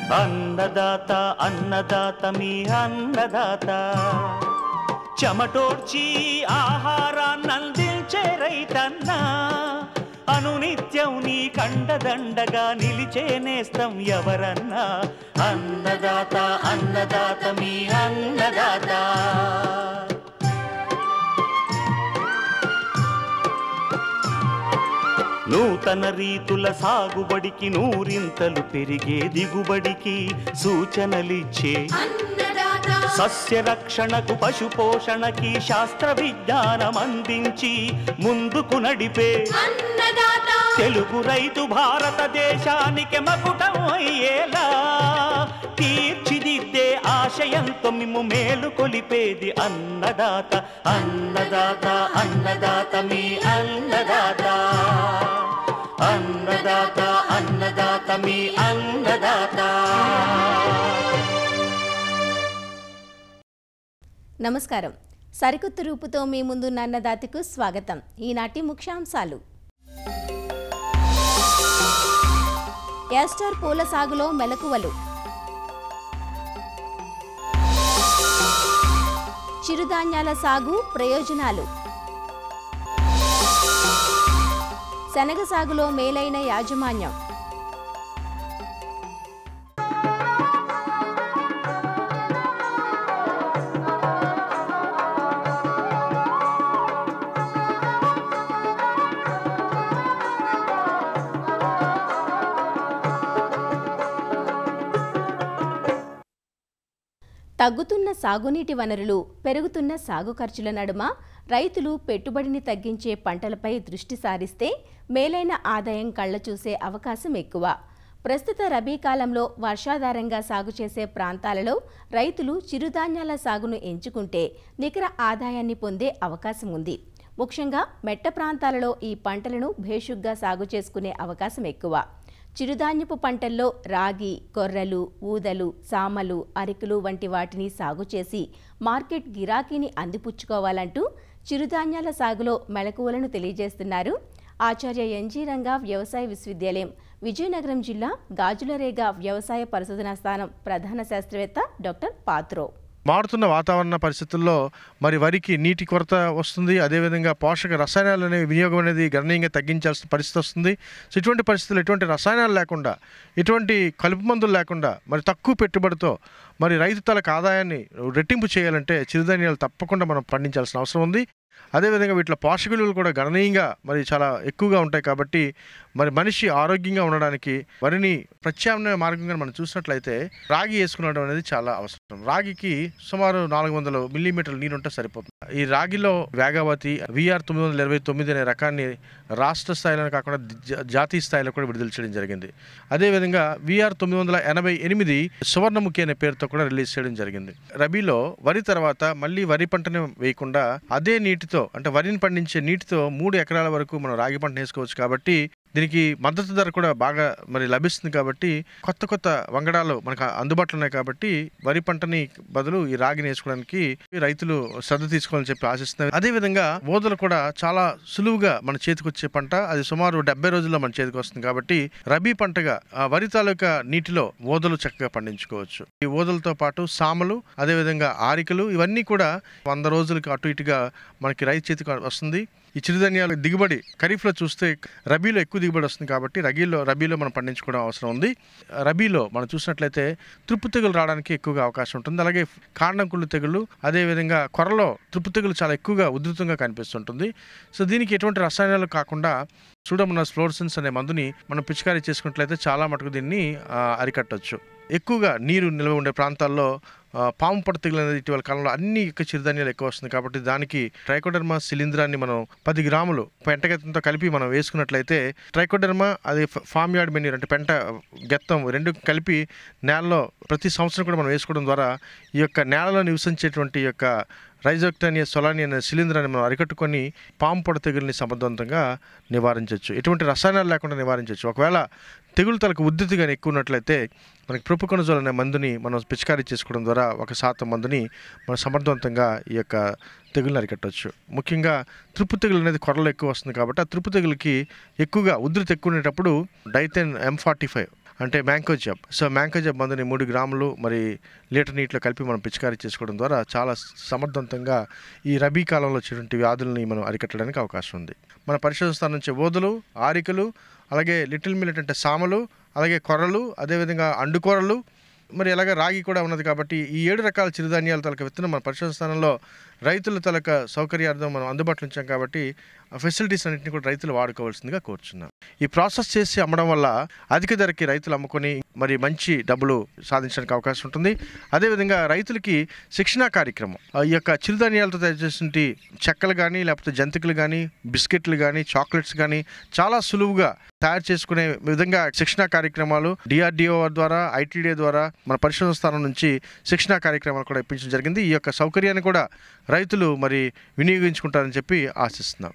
అన్నదాత అన్నదాత మీ అన్నదాత చెమటోడ్చి ఆహారాన్నందించే రైతన్న అనునిత్యం నీ కండదండగా నిలిచే నేస్తం ఎవరన్నా అన్నదాత అన్నదాత మీ అన్నదాత నూతన రీతుల సాగుబడికి నూరింతలు పెరిగే దిగుబడికి సూచనలిచ్చే సస్య రక్షణకు పశు పోషణకి శాస్త్ర విజ్ఞానం అందించి ముందుకు నడిపే తెలుగు రైతు భారతదేశానికి మకుటం అయ్యేలా తీర్చిదిద్దే ఆశయంతో మిమ్ము మేలు కొలిపేది అన్నదాత అన్నదాత అన్నదాత మీ అన్నదాత అన్నదాత అన్నదాత మీ అన్నదాత. నమస్కారం. సరికొత్త రూపుతో మీ ముందు అన్నదాతకు స్వాగతం. ఈనాటి ముఖ్యాంశాలు: యాస్టర్ పూల సాగులో మెలకువలు, చిరుధాన్యాల సాగు ప్రయోజనాలు, శనగ సాగులో మేలైన యాజమాన్యం, తగ్గుతున్న సాగునీటి వనరులు, పెరుగుతున్న సాగు ఖర్చుల నడుమ రైతులు పెట్టుబడిని తగ్గించే పంటలపై దృష్టి సారిస్తే మేలైన ఆదాయం కళ్లచూసే అవకాశం ఎక్కువ. ప్రస్తుత రబీ కాలంలో వర్షాధారంగా సాగు చేసే ప్రాంతాలలో రైతులు చిరుధాన్యాల సాగును ఎంచుకుంటే నికర ఆదాయాన్ని పొందే అవకాశం ఉంది. ముఖ్యంగా మెట్ట ప్రాంతాలలో ఈ పంటలను భేషుగ్గా సాగు చేసుకునే అవకాశం ఎక్కువ. చిరుధాన్యపు పంటల్లో రాగి, కొర్రలు, ఊదలు, సామలు, అరికలు వంటి వాటిని సాగు చేసి మార్కెట్ గిరాకీని అందిపుచ్చుకోవాలంటూ చిరుధాన్యాల సాగులో మెళకువలను తెలియజేస్తున్నారు ఆచార్య ఎన్జీ రంగా వ్యవసాయ విశ్వవిద్యాలయం, విజయనగరం జిల్లా గాజులరేగ వ్యవసాయ పరిశోధనా స్థానం ప్రధాన శాస్త్రవేత్త డాక్టర్ పాత్రో. మారుతున్న వాతావరణ పరిస్థితుల్లో మరి వరికి నీటి కొరత వస్తుంది, అదేవిధంగా పోషక రసాయనాలు అనే వినియోగం అనేది గణనీయంగా తగ్గించాల్సిన పరిస్థితి వస్తుంది. సో ఇటువంటి పరిస్థితుల్లో ఎటువంటి రసాయనాలు లేకుండా, ఎటువంటి కలుపు మందులు లేకుండా మరి తక్కువ పెట్టుబడితో మరి రైతు తలకు ఆదాయాన్ని రెట్టింపు చేయాలంటే చిరుధాన్యాలు తప్పకుండా మనం పండించాల్సిన అవసరం ఉంది. అదేవిధంగా వీటిలో పోషక విలువలు కూడా గణనీయంగా మరి చాలా ఎక్కువగా ఉంటాయి. కాబట్టి మరి మనిషి ఆరోగ్యంగా ఉండడానికి వరిని ప్రత్యామ్నాయ మార్గంగా మనం చూసినట్లయితే రాగి వేసుకునడం అనేది చాలా అవసరం. రాగికి సుమారు 400 మిల్లీమీటర్ల నీరు ఉంటే సరిపోతుంది. ఈ రాగిలో వేగావతి VR 929 అనే రకాన్ని రాష్ట్ర స్థాయిలో కాకుండా జాతీయ స్థాయిలో కూడా విడుదల చేయడం జరిగింది. అదేవిధంగా VR 988 సువర్ణముఖి అనే పేరుతో కూడా రిలీజ్ చేయడం జరిగింది. రబీలో వరి తర్వాత మళ్ళీ వరి పంటను వేయకుండా అదే నీటితో, అంటే వరిని పండించే నీటితో 3 ఎకరాల వరకు మనం రాగి పంట వేసుకోవచ్చు. కాబట్టి దీనికి మద్దతు ధర కూడా బాగా మరి లభిస్తుంది. కాబట్టి కొత్త కొత్త వంగడాలు మనకు అందుబాటులో ఉన్నాయి. కాబట్టి వరి పంటని బదులు ఈ రాగిని వేసుకోవడానికి రైతులు శ్రద్ధ తీసుకోవాలని చెప్పి ఆశిస్తున్నారు. అదేవిధంగా ఓదలు కూడా చాలా సులువుగా మన చేతికి వచ్చే పంట. అది సుమారు 70 రోజుల్లో మన చేతికి వస్తుంది. కాబట్టి రబీ పంటగా వరి తాలూకా నీటిలో ఓదలు చక్కగా పండించుకోవచ్చు. ఈ ఓదలతో పాటు సామలు, అదేవిధంగా ఆరికలు, ఇవన్నీ కూడా 100 రోజులకి అటు ఇటుగా మనకి రైతు చేతికి వస్తుంది. ఈ చిరుధాన్యాల దిగుబడి ఖరీఫ్లో చూస్తే రబీలో ఎక్కువ దిగుబడి వస్తుంది. కాబట్టి రబీలో మనం పండించుకోవడం అవసరం ఉంది. రబీలో మనం చూసినట్లయితే త్రుప్పు తెగులు రావడానికి ఎక్కువగా అవకాశం ఉంటుంది. అలాగే కాండం కుళ్ళు తెగులు, అదేవిధంగా కొరలో త్రుప్పు తెగులు చాలా ఎక్కువగా ఉధృతంగా కనిపిస్తుంటుంది. సో దీనికి ఎటువంటి రసాయనాలు కాకుండా సూడోమోనాస్ ఫ్లోరసెన్స్ అనే మందుని మనం పిచికారీ చేసుకున్నట్లయితే చాలా మటుకు దీన్ని అరికట్టవచ్చు. ఎక్కువగా నీరు నిల్వ ఉండే ప్రాంతాల్లో పాము పొడ తెగులు అనేది ఇటీవల కాలంలో అన్ని చిరుధాన్యాలు ఎక్కువ వస్తుంది. కాబట్టి దానికి ట్రైకోడర్మా శిలీంధ్రాన్ని మనం 10 గ్రాములు పెంటగెత్తంతో కలిపి మనం వేసుకున్నట్లయితే ట్రైకోడర్మా, అది ఫామ్ యార్డ్ మెన్యూర్ అంటే పెంట గెత్తం 2 కలిపి నేలలో ప్రతి సంవత్సరం కూడా మనం వేసుకోవడం ద్వారా ఈ యొక్క నేలలో నివసించేటువంటి యొక్క రైజోక్టానియా సొలాని అనే శిలీంధ్రాన్ని మనం అరికట్టుకొని పాము పొడ తెగుల్ని సమర్థవంతంగా నివారించవచ్చు. ఎటువంటి రసాయనాలు లేకుండా నివారించవచ్చు. ఒకవేళ తెగులు తలకు ఉద్ధృతిగా ఎక్కువ ఉన్నట్లయితే మనకి ప్రొపికొనజోల్ అనే మందుని మనం పిచికారీ చేసుకోవడం ద్వారా 1% మందుని మనం సమర్థవంతంగా ఈ యొక్క తెగులను అరికట్టవచ్చు. ముఖ్యంగా త్రుప్పు తెగులు అనేది కొరలో ఎక్కువ వస్తుంది. కాబట్టి ఆ త్రుప్పు తెగులకి ఎక్కువగా ఉధృతి ఎక్కువ ఉండేటప్పుడు డైథెన్ M45 అంటే మ్యాంకోజబ్. సో మ్యాంకోజబ్ మందుని 3 గ్రాములు మరి లీటర్ నీటిలో కలిపి మనం పిచికారీ చేసుకోవడం ద్వారా చాలా సమర్థవంతంగా ఈ రబీ కాలంలో వచ్చేటువంటి వ్యాధుల్ని మనం అరికట్టడానికి అవకాశం ఉంది. మన పరిశోధన స్థానం నుంచి ఓదలు, ఆరికలు, అలాగే లిటిల్ మిల్లెట్ అంటే సామలు, అలాగే కొర్రలు, అదేవిధంగా అండుకొర్రలు, మరి అలాగే రాగి కూడా ఉన్నది. కాబట్టి ఈ 7 రకాల చిరుధాన్యాల తలక విత్తనం మన పరిశోధన స్థానంలో రైతుల తలక సౌకర్యార్థం మనం అందుబాటులో ఉంచాం. కాబట్టి ఆ ఫెసిలిటీస్ అన్నింటినీ కూడా రైతులు వాడుకోవాల్సిందిగా కోరుచున్నాం. ఈ ప్రాసెస్ చేసి అమ్మడం వల్ల అధిక ధరకి రైతులు అమ్ముకొని మరి మంచి డబ్బులు సాధించడానికి అవకాశం ఉంటుంది. అదేవిధంగా రైతులకి శిక్షణా కార్యక్రమం, ఈ యొక్క చిరుధాన్యాలతో తయారు చేసిన చెక్కలు కానీ, లేకపోతే జంతికలు కానీ, బిస్కెట్లు కానీ, చాక్లెట్స్ కానీ చాలా సులువుగా తయారు చేసుకునే విధంగా శిక్షణా కార్యక్రమాలు DRDO ద్వారా, ITDA ద్వారా మన పరిశోధన స్థానం నుంచి శిక్షణా కార్యక్రమాలు కూడా ఇప్పించడం జరిగింది. ఈ యొక్క సౌకర్యాన్ని కూడా రైతులు మరి వినియోగించుకుంటారని చెప్పి ఆశిస్తున్నాం.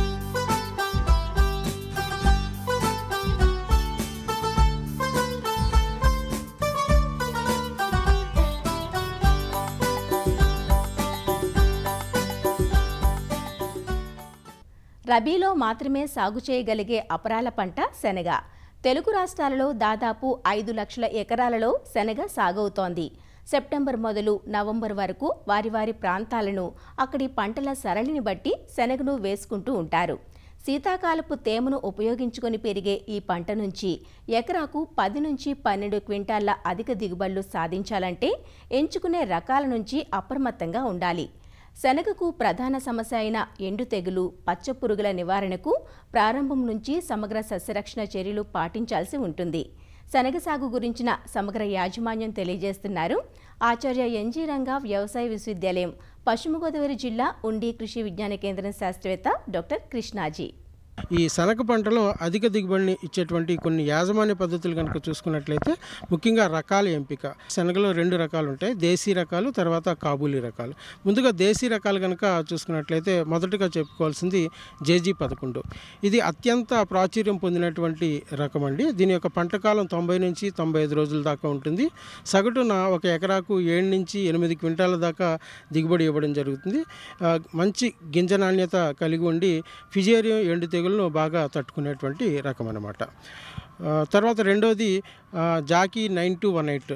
రబీలో మాత్రమే సాగు చేయగలిగే అపరాల పంట శనగ. తెలుగు రాష్ట్రాలలో దాదాపు 5 లక్షల ఎకరాలలో శనగ సాగవుతోంది. సెప్టెంబర్ మొదలు నవంబర్ వరకు వారి వారి ప్రాంతాలను, అక్కడి పంటల సరళిని బట్టి శనగను వేసుకుంటూ ఉంటారు. శీతాకాలపు తేమను ఉపయోగించుకొని పెరిగే ఈ పంట నుంచి ఎకరాకు 10 నుంచి 12 క్వింటాళ్ల అధిక దిగుబడులు సాధించాలంటే ఎంచుకునే రకాల నుంచి అప్రమత్తంగా ఉండాలి. శనగకు ప్రధాన సమస్య అయిన ఎండు తెగులు, పచ్చ పురుగుల నివారణకు ప్రారంభం నుంచి సమగ్ర సస్యరక్షణ చర్యలు పాటించాల్సి ఉంటుంది. శనగ సాగు గురించిన సమగ్ర యాజమాన్యం తెలియజేస్తున్నారు ఆచార్య ఎన్జీ రంగా వ్యవసాయ విశ్వవిద్యాలయం, పశ్చిమ గోదావరి జిల్లా ఉండి కృషి విజ్ఞాన కేంద్రం శాస్త్రవేత్త డాక్టర్ కృష్ణాజీ. ఈ శనగ పంటలో అధిక దిగుబడిని ఇచ్చేటువంటి కొన్ని యాజమాన్య పద్ధతులు కనుక చూసుకున్నట్లయితే ముఖ్యంగా రకాల ఎంపిక. శనగలో 2 రకాలు ఉంటాయి, దేశీ రకాలు, తర్వాత కాబూలీ రకాలు. ముందుగా దేశీ రకాలు కనుక చూసుకున్నట్లయితే మొదటగా చెప్పుకోవాల్సింది JG11. ఇది అత్యంత ప్రాచుర్యం పొందినటువంటి రకం అండి. దీని యొక్క పంట కాలం 90 నుంచి 95 రోజుల దాకా ఉంటుంది. సగటున ఒక ఎకరాకు 7 నుంచి 8 క్వింటాల దాకా దిగుబడి ఇవ్వడం జరుగుతుంది. మంచి గింజ నాణ్యత కలిగి ఉండి ఫిజేరియం ఎండు తెగులను బాగా తట్టుకునేటువంటి రకం అన్నమాట. తర్వాత రెండోది జాకీ 9218.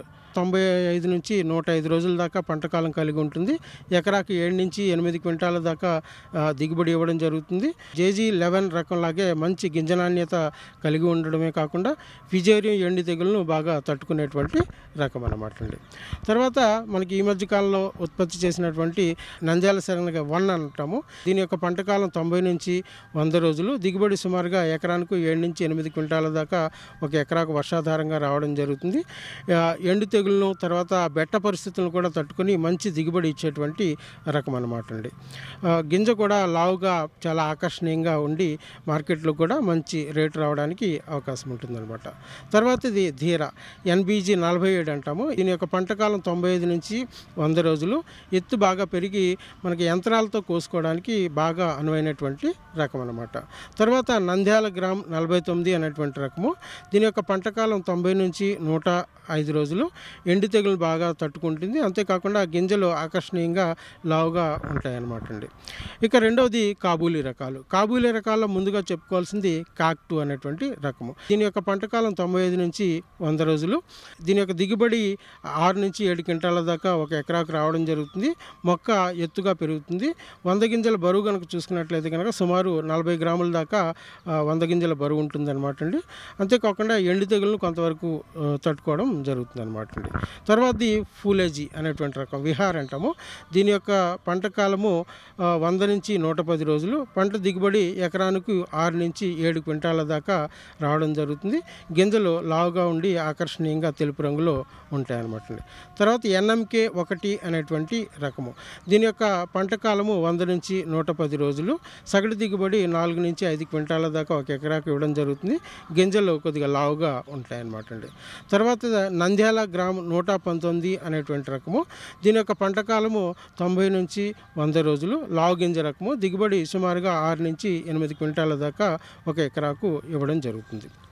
95 నుంచి 105 రోజుల దాకా పంటకాలం కలిగి ఉంటుంది. ఎకరాకు 7 నుంచి 8 క్వింటాల దాకా దిగుబడి ఇవ్వడం జరుగుతుంది. JG11 రకంలాగే మంచి గింజ నాణ్యత కలిగి ఉండడమే కాకుండా ఫిజేరియం ఎండు తెగులను బాగా తట్టుకునేటువంటి రకం అన్నమాట అండి. తర్వాత మనకి ఈ మధ్య కాలంలో ఉత్పత్తి చేసినటువంటి నంద్యాల శనగ 1 అంటాము. దీని యొక్క పంటకాలం 90 నుంచి 100 రోజులు. దిగుబడి సుమారుగా ఎకరానికి 7 నుంచి 8 క్వింటాల దాకా ఒక ఎకరాకు వర్షాధారంగా రావడం జరుగుతుంది. ఎండు తెగులను, తర్వాత బెట్ట పరిస్థితులను కూడా తట్టుకొని మంచి దిగుబడి ఇచ్చేటువంటి రకం అన్నమాట అండి. గింజ కూడా లావుగా చాలా ఆకర్షణీయంగా ఉండి మార్కెట్లో కూడా మంచి రేటు రావడానికి అవకాశం ఉంటుందన్నమాట. తర్వాత ఇది ధీర NBG 47 అంటాము. దీని యొక్క పంటకాలం 95 నుంచి 100 రోజులు. ఎత్తు బాగా పెరిగి మనకి యంత్రాలతో కోసుకోవడానికి బాగా అనువైనటువంటి రకం అన్నమాట. తర్వాత నంద్యాల గ్రామ్ 49 అనేటువంటి రకము. దీని యొక్క పంటకాలం 90 నుంచి 105 రోజులు. ఎండు తెగులు బాగా తట్టుకుంటుంది. అంతేకాకుండా గింజలు ఆకర్షణీయంగా లావుగా ఉంటాయన్నమాట అండి. ఇక రెండవది కాబూలీ రకాలు. కాబూలీ రకాల్లో ముందుగా చెప్పుకోవాల్సింది కాక్ 2 అనేటువంటి రకము. దీని యొక్క పంటకాలం 95 నుంచి 100 రోజులు. దీని యొక్క దిగుబడి 6 నుంచి 7 క్వింటాల దాకా ఒక ఎకరాకు రావడం జరుగుతుంది. మొక్క ఎత్తుగా పెరుగుతుంది. 100 గింజల బరువు కనుక చూసుకున్నట్లయితే కనుక సుమారు 40 గ్రాముల దాకా 100 గింజల బరువు ఉంటుంది అనమాట అండి. అంతేకాకుండా ఎండు తెగులను కొంతవరకు తట్టుకోవడం జరుగుతుంది అనమాట అండి. తర్వాతది ఫూలేజీ అనేటువంటి రకం, విహార్ అంటాము. దీని యొక్క పంట కాలము 100 నుంచి 110 రోజులు. పంట దిగుబడి ఎకరానికి 6 నుంచి 7 క్వింటాల దాకా రావడం జరుగుతుంది. గింజలు లావుగా ఉండి ఆకర్షణీయంగా తెలుపు రంగులో ఉంటాయన్నమాట అండి. తర్వాత NMK 1 అనేటువంటి రకము. దీని యొక్క పంట కాలము 100 నుంచి 110 రోజులు. సగటు దిగుబడి 4 నుంచి 5 క్వింటాల దాకా ఒక ఎకరాకు ఇవ్వడం జరుగుతుంది. గింజలు కొద్దిగా లావుగా ఉంటాయన్నమాట అండి. తర్వాత నంద్యాల గ్రామ్ 119 అనేటువంటి రకము. దీని యొక్క పంట కాలము 90 నుంచి 100 రోజులు. లావు గింజ రకము. దిగుబడి సుమారుగా 6 నుంచి 8 క్వింటాల దాకా ఒక ఎకరాకు ఇవ్వడం జరుగుతుంది.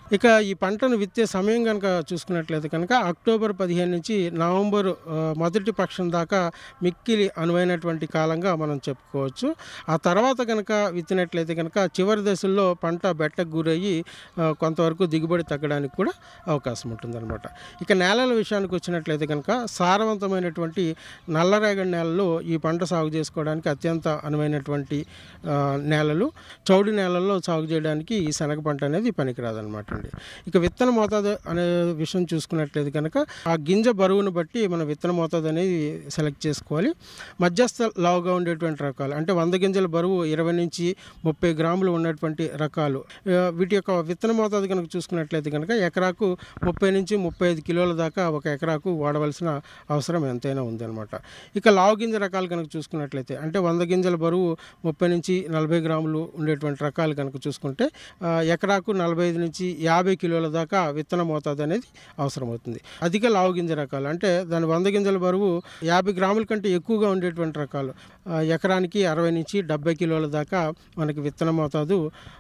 ఇక ఈ పంటను విత్తే సమయం కనుక చూసుకున్నట్లయితే కనుక అక్టోబర్ 15 నుంచి నవంబర్ మొదటి పక్షం దాకా మిక్కిలి అనువైనటువంటి కాలంగా మనం చెప్పుకోవచ్చు. ఆ తర్వాత కనుక విత్తినట్లయితే కనుక చివరి దశల్లో పంట బెట్టకు గురయ్యి కొంతవరకు దిగుబడి తగ్గడానికి కూడా అవకాశం ఉంటుందన్నమాట. ఇక నేలల విషయానికి వచ్చినట్లయితే కనుక సారవంతమైనటువంటి నల్లరేగడి నేలలో ఈ పంట సాగు చేసుకోవడానికి అత్యంత అనువైనటువంటి నేలలు. చౌడు నేలల్లో సాగు చేయడానికి ఈ శనగ పంట అనేది పనికిరాదనమాట అండి. ఇక విత్తన మోతాదు అనే విషయం చూసుకున్నట్లయితే కనుక ఆ గింజ బరువును బట్టి మనం విత్తన మోతాదు అనేది సెలెక్ట్ చేసుకోవాలి. మధ్యస్థ లావుగా ఉండేటువంటి రకాలు అంటే 100 గింజల బరువు 20 నుంచి 30 గ్రాములు ఉన్నటువంటి రకాలు, వీటి యొక్క విత్తన మోతాదు కనుక చూసుకున్నట్లయితే కనుక ఎకరాకు 30 నుంచి 35 కిలోల దాకా ఒక ఎకరాకు వాడవలసిన అవసరం ఎంతైనా ఉందన్నమాట. ఇక లావు గింజ రకాలు కనుక చూసుకున్నట్లయితే అంటే 100 గింజల బరువు 30 నుంచి 40 గ్రాములు ఉండేటువంటి రకాలు కనుక చూసుకుంటే ఎకరాకు 45 నుంచి 50 కిలోల దాకా విత్తన మోతాదు అనేది అవసరమవుతుంది. అధిక లావు గింజ రకాలు అంటే దాని 100 గింజల బరువు 50 గ్రాముల కంటే ఎక్కువగా ఉండేటువంటి రకాలు ఎకరానికి 60 నుంచి 70 కిలోల దాకా మనకి విత్తన మోతాదు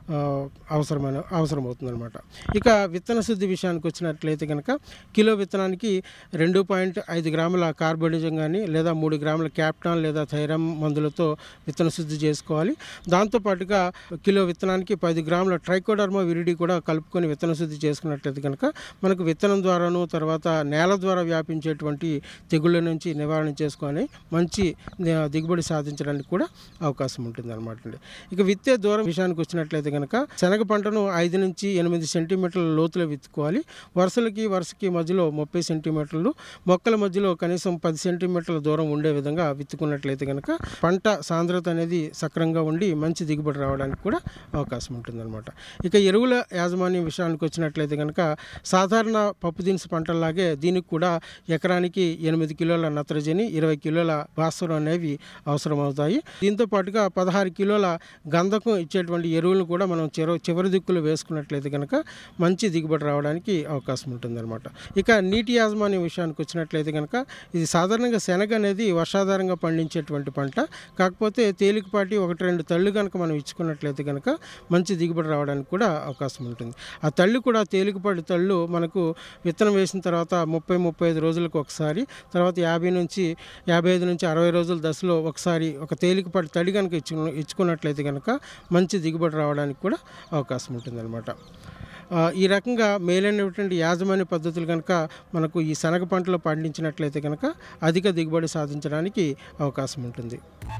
అవసరమవుతుంది అనమాట. ఇక విత్తన శుద్ధి విషయానికి వచ్చినట్లయితే కనుక కిలో విత్తనానికి 2.5 గ్రాముల కార్బోనిజం కానీ లేదా 3 గ్రాముల క్యాప్టాన్ లేదా థైరమ్ మందులతో విత్తన శుద్ధి చేసుకోవాలి. దాంతోపాటుగా కిలో విత్తనానికి 10 గ్రాముల ట్రైకోడర్మా విరిడి కూడా కలుపుకొని విత్తన శుద్ధి చేసుకున్నట్లయితే కనుక మనకు విత్తనం ద్వారాను తర్వాత నేల ద్వారా వ్యాపించేటువంటి తెగుళ్ళ నుంచి నివారణ చేసుకొని మంచి దిగుబడి సాధించడానికి కూడా అవకాశం ఉంటుంది అనమాట అండి. ఇక విత్తే దూరం విషయానికి వచ్చినట్లయితే కనుక శనగ పంటను 5 నుంచి 8 సెంటీమీటర్ల లోతులో విత్తుకోవాలి. వరుసకి మధ్యలో 30 సెంటీమీటర్లు, మొక్కల మధ్యలో కనీసం 10 సెంటీమీటర్ల దూరం ఉండే విధంగా విత్తుకున్నట్లయితే కనుక పంట సాంద్రత అనేది సక్రంగా ఉండి మంచి దిగుబడి రావడానికి కూడా అవకాశం ఉంటుందన్నమాట. ఇక ఎరువుల యాజమాన్యం విషయానికి వచ్చినట్లయితే కనుక సాధారణ పప్పు దినుసు పంటల్లాగే దీనికి కూడా ఎకరానికి 8 కిలోల నత్రజని, 20 కిలోల భాస్వరం అనేవి అవసరమవుతాయి. దీంతో పాటుగా 16 కిలోల గంధకం ఇచ్చేటువంటి ఎరువులను కూడా మనం చివరి దిక్కులు వేసుకున్నట్లయితే కనుక మంచి దిగుబడి రావడానికి అవకాశం ఉంటుందన్నమాట. ఇక నీటి యాజమాన్యం విషయానికి వచ్చినట్లయితే కనుక ఇది సాధారణంగా శనగ అనేది వర్షాధారంగా పండించేటువంటి పంట. కాకపోతే తేలికపాటి 1-2 తళ్ళు కనుక మనం ఇచ్చుకున్నట్లయితే కనుక మంచి దిగుబడి రావడానికి కూడా అవకాశం ఉంటుంది. ఆ తళ్ళు కూడా తేలికపాటి తళ్ళు మనకు విత్తనం వేసిన తర్వాత 30-35 రోజులకు ఒకసారి, తర్వాత 50 నుంచి 55 నుంచి 60 రోజుల దశలో ఒకసారి ఒక తేలికపాటి తడి కనుక ఇచ్చుకున్నట్లయితే కనుక మంచి దిగుబడి రావడానికి కూడా అవకాశం ఉంటుందన్నమాట. ఈ రకంగా మేలైనటువంటి యాజమాన్య పద్ధతులు కనుక మనకు ఈ శనగ పంటలో పండించినట్లయితే కనుక అధిక దిగుబడి సాధించడానికి అవకాశం ఉంటుంది.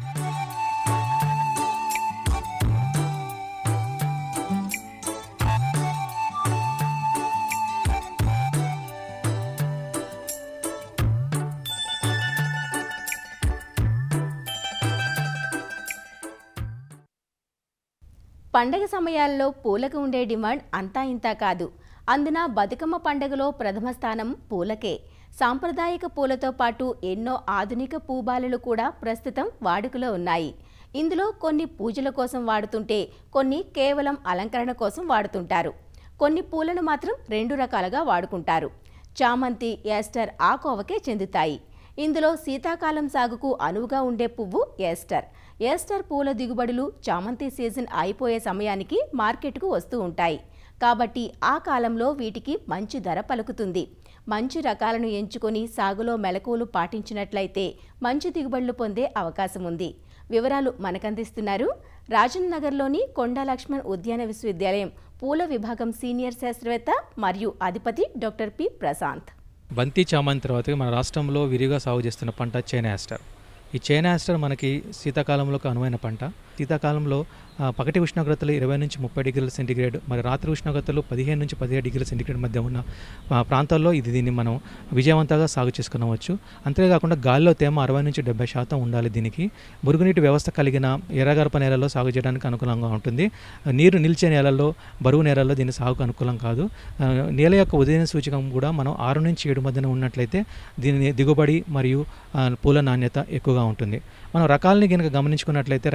పండగ సమయాల్లో పూలకు ఉండే డిమాండ్ అంతా ఇంతా కాదు. అందున బతుకమ్మ పండుగలో ప్రథమ స్థానం పూలకే. సాంప్రదాయిక పూలతో పాటు ఎన్నో ఆధునిక పూబాలలు కూడా ప్రస్తుతం వాడుకలో ఉన్నాయి. ఇందులో కొన్ని పూజల కోసం వాడుతుంటే కొన్ని కేవలం అలంకరణ కోసం వాడుతుంటారు. కొన్ని పూలను మాత్రం 2 రకాలుగా వాడుకుంటారు. చామంతి, యాస్టర్ ఆ కోవకే చెందుతాయి. ఇందులో శీతాకాలం సాగుకు అనువుగా ఉండే పువ్వు యాస్టర్. యాస్టర్ పూల దిగుబడులు చామంతి సీజన్ అయిపోయే సమయానికి మార్కెట్కు వస్తూ ఉంటాయి. కాబట్టి ఆ కాలంలో వీటికి మంచి ధర పలుకుతుంది. మంచి రకాలను ఎంచుకొని సాగులో మెలకువలు పాటించినట్లయితే మంచి దిగుబడులు పొందే అవకాశం ఉంది. వివరాలు మనకందిస్తున్నారు రాజన్ నగర్లోని కొండా లక్ష్మణ్ ఉద్యాన విశ్వవిద్యాలయం పూల విభాగం సీనియర్ శాస్త్రవేత్త మరియు అధిపతి డాక్టర్ పి ప్రశాంత్. బంతి చామంతి తర్వాత మన రాష్ట్రంలో విరిగా సాగు చేస్తున్న పంట చైనా యాస్టర్. ఈ చైనా యాస్టర్ మనకి శీతాకాలంలో అనువైన పంట. శీతాకాలంలో పగటి ఉష్ణోగ్రతలు 20 నుంచి 30 డిగ్రీల సెంటీగ్రేడ్, మరి రాత్రి ఉష్ణోగ్రతలు 15 నుంచి 17 డిగ్రీల సెంటీగ్రేడ్ మధ్య ఉన్న ప్రాంతాల్లో దీన్ని మనం విజయవంతంగా సాగు చేసుకునవచ్చు. అంతేకాకుండా గాలిలో తేమ 60 నుంచి 70% ఉండాలి. దీనికి మురుగునీటి వ్యవస్థ కలిగిన ఎర్రగరప నేలలో సాగు చేయడానికి అనుకూలంగా ఉంటుంది. నీరు నిలిచే నేలల్లో, బరువు నేలల్లో దీని సాగుకు అనుకూలం కాదు. నేల యొక్క ఉదయం సూచకం కూడా మనం 6 నుంచి 7 మధ్యన ఉన్నట్లయితే దీని దిగుబడి మరియు పూల నాణ్యత ఎక్కువగా ఉంటుంది. మనం రకాలని కనుక గమనించుకున్నట్లయితే రైతులు ముఖ్యంగా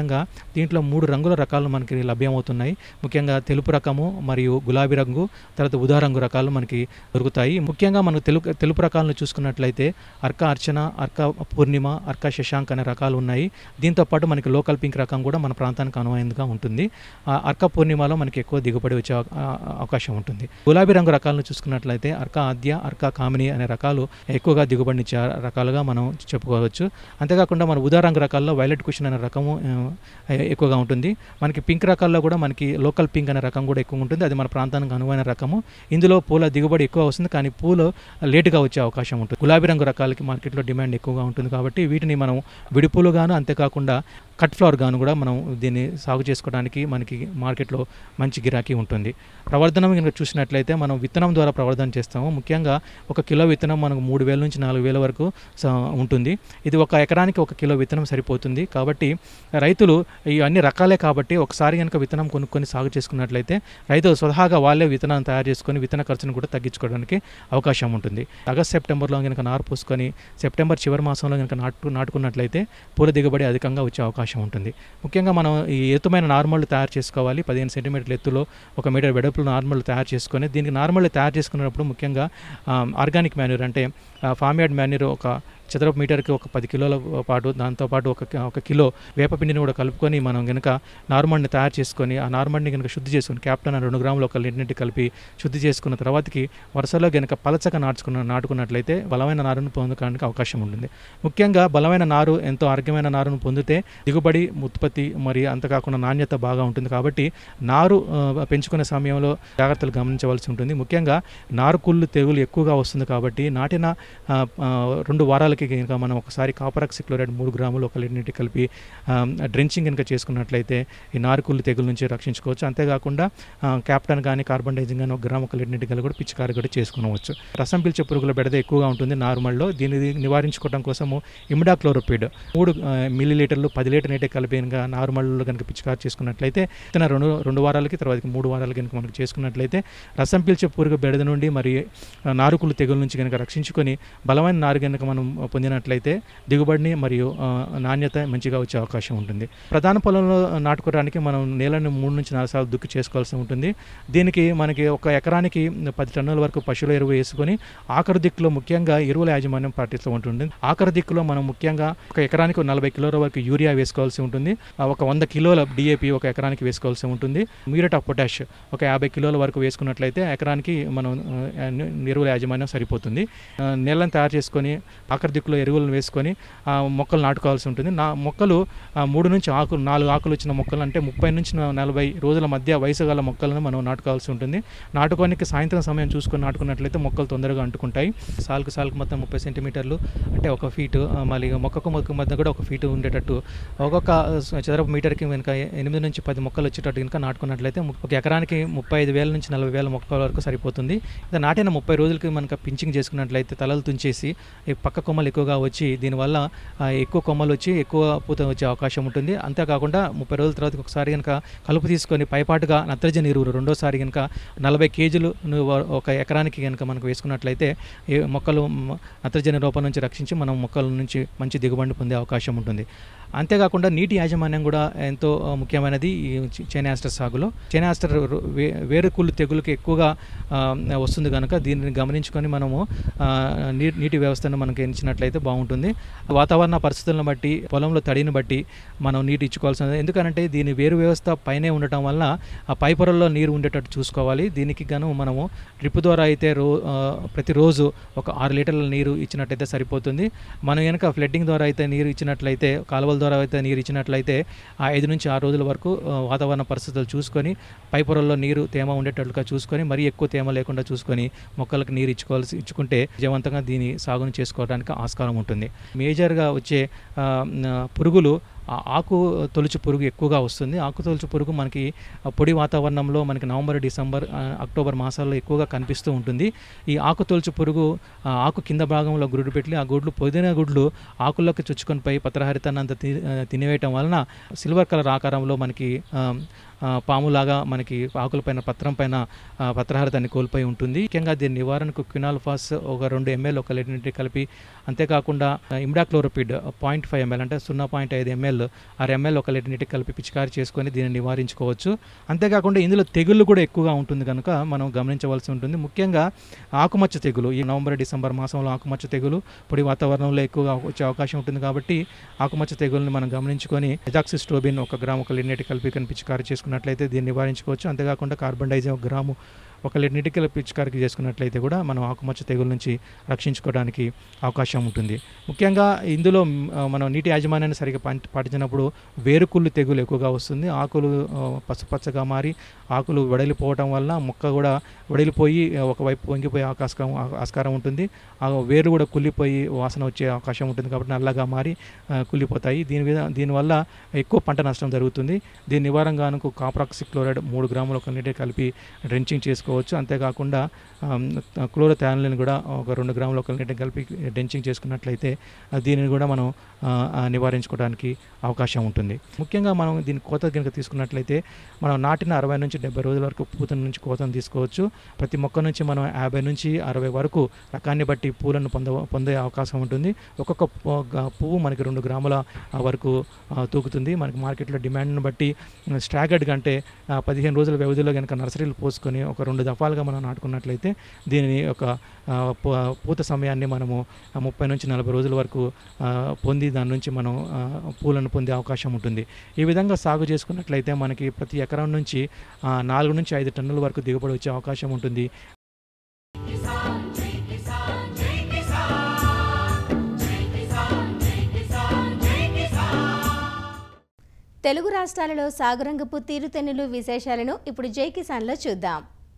ముఖ్యంగా దీంట్లో 3 రంగుల రకాలు మనకి లభ్యమవుతున్నాయి. ముఖ్యంగా తెలుపు రకము మరియు గులాబీ రంగు, తర్వాత ఊదా రంగు రకాలు మనకి దొరుకుతాయి. ముఖ్యంగా మనం తెలుపు రకాలను చూసుకున్నట్లయితే అర్క అర్చన, అర్క పూర్ణిమ, అర్క శశాంక్ అనే రకాలు ఉన్నాయి. దీంతోపాటు మనకి లోకల్ పింక్ రకం కూడా మన ప్రాంతానికి అనువైనదిగా ఉంటుంది. అర్క పూర్ణిమలో మనకి ఎక్కువ దిగుబడి వచ్చే అవకాశం ఉంటుంది. గులాబీ రంగు రకాలను చూసుకున్నట్లయితే అర్క ఆద్య, అర్క కామిని అనే రకాలు ఎక్కువగా దిగుబడినిచ్చే రకాలుగా మనం చెప్పుకోవచ్చు. అంతేకాకుండా మన ఊదా రంగు రకాల్లో వైలెట్ కుషన్ అనే రకము ఎక్కువగా ఉంటుంది. మనకి పింక్ రకాల్లో కూడా మనకి లోకల్ పింక్ అనే రకం కూడా ఎక్కువ ఉంటుంది. అది మన ప్రాంతానికి అనువైన రకము. ఇందులో పూల దిగుబడి ఎక్కువ వస్తుంది, కానీ పూలు లేటుగా వచ్చే అవకాశం ఉంటుంది. గులాబీ రంగు రకాలకి మార్కెట్లో డిమాండ్ ఎక్కువగా ఉంటుంది కాబట్టి వీటిని మనం విడిపూలుగాను, అంతేకాకుండా కట్ ఫ్లవర్ గాను కూడా మనం దీన్ని సాగు చేసుకోవడానికి మనకి మార్కెట్లో మంచి గిరాకీ ఉంటుంది. ప్రవర్ధనం కనుక చూసినట్లయితే మనం విత్తనం ద్వారా ప్రవర్ధన చేస్తాము. ముఖ్యంగా 1 కిలో విత్తనం మనకు 3,000 నుంచి 4,000 వరకు ఉంటుంది. ఇది 1 ఎకరానికి 1 కిలో విత్తనం సరిపోతుంది. కాబట్టి రైతులు ఈ అన్ని రకాలే కాబట్టి ఒకసారి కనుక విత్తనం కొనుక్కొని సాగు చేసుకున్నట్లయితే రైతులు స్వతహాగా వాళ్ళే విత్తనాన్ని తయారు చేసుకొని విత్తన ఖర్చును కూడా తగ్గించుకోవడానికి అవకాశం ఉంటుంది. ఆగస్ట్ సెప్టెంబర్లో కనుక నారు పోసుకొని సెప్టెంబర్ చివరి మాసంలో కనుక నాటుకున్నట్లయితే పూల దిగుబడి అధికంగా వచ్చే అవకాశం ఉంటుంది. ముఖ్యంగా మనం ఈ ఎత్తుమైన నార్మల్ తయారు చేసుకోవాలి. 15 సెంటీమీటర్ల ఎత్తులో 1 మీటర్ వెడల్పులో నార్మల్ తయారు చేసుకొని దీనికి నార్మల్ తయారు చేసుకున్నప్పుడు ముఖ్యంగా ఆర్గానిక్ మాన్యూర్ అంటే ఫామ్ యార్డ్ మాన్యూర్ ఒక చదరపు మీటర్కి 10 కిలోల పాటు, దాంతోపాటు 1 కిలో వేపపిండిని కూడా కలుపుకొని మనం కనుక నార్మల్ని తయారు చేసుకొని ఆ నార్మల్ని కనుక శుద్ధి చేసుకుని క్యాప్టన్ 2 గ్రాములు 1 లీటర్ కలిపి శుద్ధి చేసుకున్న తర్వాతకి వరుసలో కనుక పలచగా నాటుకున్నట్లయితే బలమైన నారును పొందడానికి అవకాశం ఉంటుంది. ముఖ్యంగా బలమైన నారు, ఎంతో ఆరోగ్యమైన నారును పొందితే దిగుబడి, ఉత్పత్తి మరియు అంతకాకుండా నాణ్యత బాగా ఉంటుంది. కాబట్టి నారు పెంచుకునే సమయంలో జాగ్రత్తలు గమనించవలసి ఉంటుంది. ముఖ్యంగా నారు కుళ్ళు తెగులు ఎక్కువగా వస్తుంది కాబట్టి నాటిన 2 వారాలకి కనుక మనం ఒకసారి కాపర్ ఆక్సిక్లోరైడ్ 3 గ్రాములు 1 లీటర్ నీటి కలిపి డ్రెంచింగ్ కనుక చేసుకున్నట్లయితే ఈ నారుకుళ్ళు తెగుల నుంచి రక్షించుకోవచ్చు. అంతేకాకుండా క్యాప్టన్ కానీ కార్బన్ డైజింగ్ కానీ 1 గ్రాము 1 లీటర్ నీటి కలిపి కూడా పిచికారి కూడా చేసుకునవచ్చు. రసం పీల్చే పురుగుల బెడద ఎక్కువగా ఉంటుంది నార్మల్లో. దీన్ని నివారించుకోవడం కోసము ఇమిడాక్లోరోపిడ్ 3 మిల్లీలీటర్లు 10 లీటర్ నీటి కలిపి కనుక నార్మల్లో కనుక పిచికారి చేసుకున్నట్లయితే 2 వారాలకి తర్వాత 3 వారాలకి కనుక మనకు చేసుకున్నట్లయితే రసం పీల్చే పురుగు బెడద నుండి మరియు నారుకుళ్ళు తెగుల నుంచి కనుక రక్షించుకొని బలమైన నారు కనుక మనం పొందినట్లయితే దిగుబడిని మరియు నాణ్యత మంచిగా వచ్చే అవకాశం ఉంటుంది. ప్రధాన పొలంలో నాటుకోవడానికి మనం నేలను 3 నుంచి 4 సార్లు దుక్కి చేసుకోవాల్సి ఉంటుంది. దీనికి మనకి 1 ఎకరానికి 10 టన్నుల వరకు పశువుల ఎరువు వేసుకొని ఆఖరి దిక్కులో ముఖ్యంగా ఎరువుల యాజమాన్యం పాటిస్తూ ఉంటుంది. ఆఖరి దిక్కులో మనం ముఖ్యంగా 1 ఎకరానికి 40 కిలోల వరకు యూరియా వేసుకోవాల్సి ఉంటుంది. 100 కిలోల DAP 1 ఎకరానికి వేసుకోవాల్సి ఉంటుంది. మ్యూరేట్ ఆఫ్ పొటాష్ 50 కిలోల వరకు వేసుకున్నట్లయితే ఎకరానికి మనం ఎరువుల యాజమాన్యం సరిపోతుంది. నేలను తయారు చేసుకొని ఆఖరి దిక్కులో ఎరువులను వేసుకొని మొక్కలు నాటుకోవాల్సి ఉంటుంది. మొక్కలు 3 నుంచి 4 ఆకులు వచ్చిన మొక్కలు అంటే 30 నుంచి 40 రోజుల మధ్య వయసు గల మొక్కలను మనం నాటుకోవాల్సి ఉంటుంది. నాటుకోనికి సాయంత్రం సమయం చూసుకొని నాటుకున్నట్లయితే మొక్కలు తొందరగా అంటుకుంటాయి. సాలుకు మొత్తం 30 సెంటీమీటర్లు అంటే 1 ఫీటు, మళ్ళీ మొక్క మధ్య కూడా 1 ఫీటు ఉండేటట్టు ఒక్కొక్క చదరపు మీటర్కి కనుక 8 నుంచి 10 మొక్కలు వచ్చేటట్టు కనుక నాటుకున్నట్లయితే 1 ఎకరానికి 35,000 నుంచి 40,000 మొక్కల వరకు సరిపోతుంది. నాటిన 30 రోజులకి మనకు పించింగ్ చేసుకున్నట్లయితే తలలు తుంచేసి పక్క కొమ్మలు ఎక్కువగా వచ్చి దీనివల్ల ఎక్కువ కొమ్మలు వచ్చి ఎక్కువ పూత వచ్చే అవకాశం ఉంటుంది. అంతేకాకుండా 30 రోజుల తర్వాత ఒకసారి కనుక కలుపు తీసుకొని పైపాటుగా నత్రజని ఎరువులు రెండోసారి కనుక 40 కేజీలు 1 ఎకరానికి కనుక మనకు వేసుకున్నట్లయితే మొక్కలు నత్రజని రూపం నుంచి రక్షించి మనం మొక్కల నుంచి మంచి దిగుబడి పొందే అవకాశం ఉంటుంది. అంతేకాకుండా నీటి యాజమాన్యం కూడా ఎంతో ముఖ్యమైనది ఈ చైనా ఆస్టర్ సాగులో. చైనా ఆస్టర్ వేరుకుళ్ళు తెగులుకి ఎక్కువగా వస్తుంది కనుక దీనిని గమనించుకొని మనము నీటి వ్యవస్థను మనకు ఎంచినట్లయితే బాగుంటుంది. వాతావరణ పరిస్థితులను బట్టి, పొలంలో తడిని బట్టి మనం నీరు ఇచ్చుకోవాల్సింది. ఎందుకంటే దీని వేరు వ్యవస్థ పైనే ఉండటం వల్ల ఆ పై పొరల్లో నీరు ఉండేటట్టు చూసుకోవాలి. దీనికి గాను మనము డ్రిప్ ద్వారా అయితే ప్రతిరోజు 6 లీటర్ల నీరు ఇచ్చినట్లయితే సరిపోతుంది. మనం కనుక ఫ్లడ్డింగ్ ద్వారా అయితే నీరు ఇచ్చినట్లయితే, కాలువల ద్వారా అయితే నీరు ఇచ్చినట్లయితే 5 నుంచి 6 రోజుల వరకు వాతావరణ పరిస్థితులు చూసుకొని పై పొరల్లో నీరు తేమ ఉండేటట్లుగా చూసుకొని మరీ ఎక్కువ తేమ లేకుండా చూసుకొని మొక్కలకు నీరు ఇచ్చుకుంటే విజయవంతంగా దీని సాగును చేసుకోవడానికి ఆస్కారం ఉంటుంది. మేజర్గా వచ్చే పురుగులు ఆకు తొలుచు పురుగు ఎక్కువగా వస్తుంది. ఆకు తొలుచు పురుగు మనకి పొడి వాతావరణంలో మనకి నవంబర్, డిసెంబర్, అక్టోబర్ మాసాల్లో ఎక్కువగా కనిపిస్తూ ఉంటుంది. ఈ ఆకు తొలుచు పురుగు ఆకు కింద భాగంలో గుడ్లు పెట్టి ఆ గుడ్లు పొదిన గుడ్లు ఆకుల్లోకి చొచ్చుకొని పోయి పత్రహరితాన్ని అంతా తినివేయటం వలన సిల్వర్ కలర్ ఆకారంలో మనకి పాములాగా మనకి ఆకులపైన పత్రహారతాన్ని కోల్పోయి ఉంటుంది. ముఖ్యంగా దీని నివారణకు క్వినాల్ఫాస్ ఒక 2 ml ఒక లీటర్ నీటికి కలిపి, అంతేకాకుండా ఇమిడాక్లోరోపిడ్ 0.5 ml అంటే 0.5 ml 6 ml ఒక లీటర్ నీటికి కలిపి పిచికారి చేసుకొని దీన్ని నివారించుకోవచ్చు. అంతేకాకుండా ఇందులో తెగుళ్ళు కూడా ఎక్కువగా ఉంటుంది కనుక మనం గమనించవలసి ఉంటుంది. ముఖ్యంగా ఆకుమచ్చ తెగులు, ఈ నవంబర్ డిసెంబర్ మాసంలో ఆకుమచ్చ తెగులు పొడి వాతావరణంలో ఎక్కువగా వచ్చే అవకాశం ఉంటుంది కాబట్టి ఆకుమచ్చ తెగుల్ని మనం గమనించుకొని ఎజాక్సిస్ట్రోబిన్ 1 గ్రాము ఒక లీటర్ నీటికి కలిపి పిచికారి చేసుకున్నట్లయితే దీన్ని నివారించుకోవచ్చు. అంతేకాకుండా కార్బన్ డైజం 1 గ్రాము ఒక లీటర్ నీటికి పిచికారికి చేసుకున్నట్లయితే కూడా మనం ఆకుమచ్చ తెగుల నుంచి రక్షించుకోవడానికి అవకాశం ఉంటుంది. ముఖ్యంగా ఇందులో మనం నీటి యాజమాన్యాన్ని సరిగ్గా పాటించినప్పుడు వేరుకుళ్ళు తెగులు ఎక్కువగా వస్తుంది. ఆకులు పసుపచ్చగా మారి ఆకులు వడిలిపోవటం వల్ల మొక్క కూడా వడిలిపోయి ఒకవైపు వంగిపోయే ఆస్కారం ఉంటుంది. ఆ వేరు కూడా కుళ్ళిపోయి వాసన వచ్చే అవకాశం ఉంటుంది కాబట్టి నల్లగా మారి కుళ్ళిపోతాయి. దీనివల్ల ఎక్కువ పంట నష్టం జరుగుతుంది. దీని నివారణకు కాప్రాక్సిక్లోరైడ్ 3 గ్రాములు ఒక నీటికి కలిపి డ్రెంచింగ్ చేసుకోవచ్చు. అంతేకాకుండా క్లోరోథయానిలిన్ కూడా ఒక 2 గ్రాములు ఒక నీటికి కలిపి డ్రెంచింగ్ చేసుకున్నట్లయితే దీనిని కూడా మనం నివారించుకోవడానికి అవకాశం ఉంటుంది. ముఖ్యంగా మనం దీని కోత కనుక తీసుకున్నట్లయితే మనం నాటిన 60 నుంచి 70 రోజుల వరకు పూత నుంచి కోతను తీసుకోవచ్చు. ప్రతి మొక్క నుంచి మనం 50 నుంచి 60 వరకు రకాన్ని బట్టి పూలను పొందే అవకాశం ఉంటుంది. ఒక్కొక్క పువ్వు మనకి 2 గ్రాముల వరకు తూగుతుంది. మనకి మార్కెట్లో డిమాండ్ను బట్టి స్టాగర్డ్ కంటే 15 రోజుల వ్యవధిలో కనుక నర్సరీలు పోసుకొని ఒక 2 దఫాలుగా మనం నాటుకున్నట్లయితే దీనిని ఒక పూత సమయాన్ని మనము 30 నుంచి 40 రోజుల వరకు పొంది దాని నుంచి మనం పూలను పొందే అవకాశం ఉంటుంది. ఈ విధంగా సాగు చేసుకున్నట్లయితే మనకి ప్రతి ఎకరం నుంచి 4 నుంచి 5 టన్నుల వరకు దిగుబడి వచ్చే అవకాశం ఉంటుంది. తెలుగు రాష్ట్రాలలో సాగురంగపు తీరుతెన్నులు విశేషాలను ఇప్పుడు జై కిసాన్లో చూద్దాం.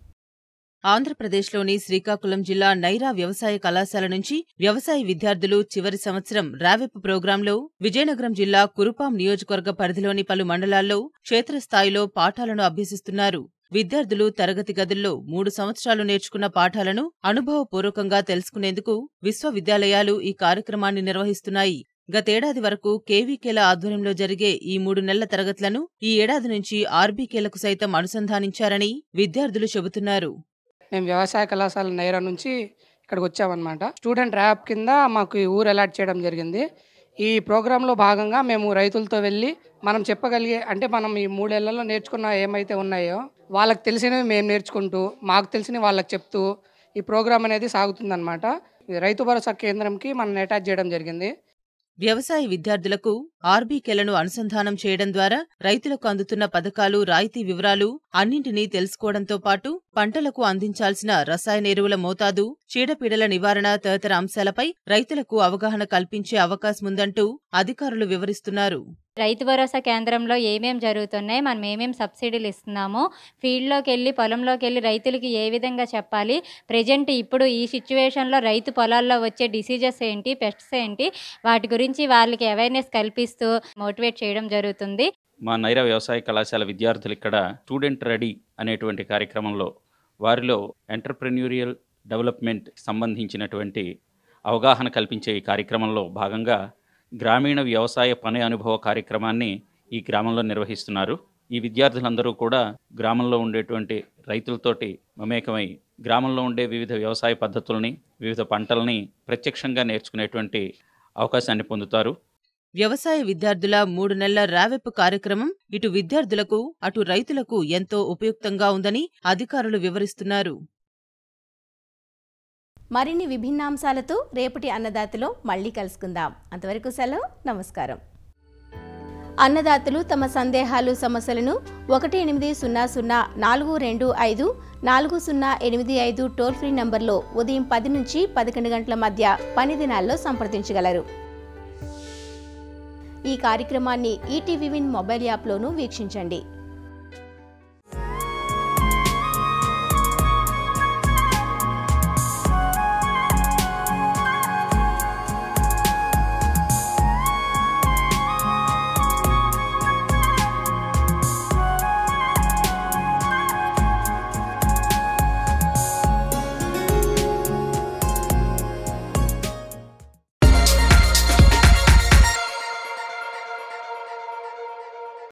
ఆంధ్రప్రదేశ్లోని శ్రీకాకుళం జిల్లా నైరా వ్యవసాయ కళాశాల నుంచి వ్యవసాయ విద్యార్థులు చివరి సంవత్సరం రావెప్ ప్రోగ్రాంలో విజయనగరం జిల్లా కురుపాం నియోజకవర్గ పరిధిలోని పలు మండలాల్లో క్షేత్రస్థాయిలో పాఠాలను అభ్యసిస్తున్నారు. విద్యార్థులు తరగతి గదుల్లో 3 సంవత్సరాలు నేర్చుకున్న పాఠాలను అనుభవపూర్వకంగా తెలుసుకునేందుకు విశ్వవిద్యాలయాలు ఈ కార్యక్రమాన్ని నిర్వహిస్తున్నాయి. గతేడాది వరకు కేవీకేల ఆధ్వర్యంలో జరిగే ఈ 3 నెలల తరగతులను ఈ ఏడాది నుంచి ఆర్బీకేలకు సైతం అనుసంధానించారని విద్యార్థులు చెబుతున్నారు. మేము వ్యవసాయ కళాశాల నైరా నుంచి ఇక్కడికి వచ్చామన్నమాట. స్టూడెంట్ ర్యాప్ కింద మాకు ఈ ఊరు అలాట్ చేయడం జరిగింది. ఈ ప్రోగ్రాంలో భాగంగా మేము రైతులతో వెళ్ళి మనం చెప్పగలిగే అంటే మనం ఈ 3 ఏళ్లలో నేర్చుకున్న ఏమైతే ఉన్నాయో వాళ్ళకి తెలిసినవి మేము నేర్చుకుంటూ మాకు తెలిసినవి వాళ్ళకి చెప్తూ ఈ ప్రోగ్రాం అనేది సాగుతుందన్నమాట. రైతు భరోసా కేంద్రంకి మనం అటాచ్ చేయడం జరిగింది. వ్యవసాయ విద్యార్థులకు ఆర్బీకేలను అనుసంధానం చేయడం ద్వారా రైతులకు అందుతున్న పథకాలు, రాయితీ వివరాలు అన్నింటినీ తెలుసుకోవడంతో పాటు పంటలకు అందించాల్సిన రసాయన ఎరువుల మోతాదు, చీడపీడల నివారణ తదితర అంశాలపై రైతులకు అవగాహన కల్పించే అవకాశముందంటూ అధికారులు వివరిస్తున్నారు. రైతు భరోసా కేంద్రంలో ఏమేం జరుగుతున్నాయి, మనం ఏమేం సబ్సిడీలు ఇస్తున్నామో, ఫీల్డ్లోకి వెళ్ళి పొలంలోకి వెళ్ళి రైతులకి ఏ విధంగా చెప్పాలి, ప్రజెంట్ ఇప్పుడు ఈ సిచ్యువేషన్లో రైతు పొలాల్లో వచ్చే డిసీజెస్ ఏంటి, పెస్ట్స్ ఏంటి, వాటి గురించి వాళ్ళకి అవేర్నెస్ కల్పిస్తూ మోటివేట్ చేయడం జరుగుతుంది. మా నైరా వ్యవసాయ కళాశాల విద్యార్థులు ఇక్కడ స్టూడెంట్ రెడీ అనేటువంటి కార్యక్రమంలో వారిలో ఎంటర్ప్రెన్యూరియల్ డెవలప్మెంట్ సంబంధించినటువంటి అవగాహన కల్పించే ఈ కార్యక్రమంలో భాగంగా గ్రామీణ వ్యవసాయ పని అనుభవ కార్యక్రమాన్ని ఈ గ్రామంలో నిర్వహిస్తున్నారు. ఈ విద్యార్థులందరూ కూడా గ్రామంలో ఉండేటువంటి రైతులతోటి మమేకమై గ్రామంలో ఉండే వివిధ వ్యవసాయ పద్ధతుల్ని, వివిధ పంటల్ని ప్రత్యక్షంగా నేర్చుకునేటువంటి అవకాశాన్ని పొందుతారు. వ్యవసాయ విద్యార్థుల 3 నెలల రావెప్ కార్యక్రమం ఇటు విద్యార్థులకు అటు రైతులకు ఎంతో ఉపయుక్తంగా ఉందని అధికారులు వివరిస్తున్నారు. మరిన్ని విభిన్నాంశాలతో రేపటి అన్నదాతలో మళ్ళీ కలుసుకుందాం. అంతవరకు సెలవు, నమస్కారం. అన్నదాతలు తమ సందేహాలు, సమస్యలను 1800-425-4085 టోల్ ఫ్రీ నంబర్లో ఉదయం 10 నుంచి 11 గంటల మధ్య పని దినాల్లో సంప్రదించగలరు. ఈ కార్యక్రమాన్ని ఈటీవీ విన్ మొబైల్ యాప్లోనూ వీక్షించండి.